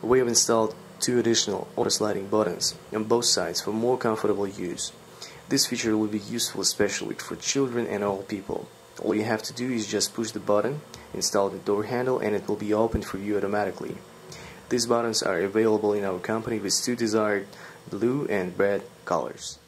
We have installed two additional auto-sliding buttons on both sides for more comfortable use. This feature will be useful especially for children and old people. All you have to do is just push the button, install the door handle, and it will be opened for you automatically. These buttons are available in our company with two desired blue and red colors.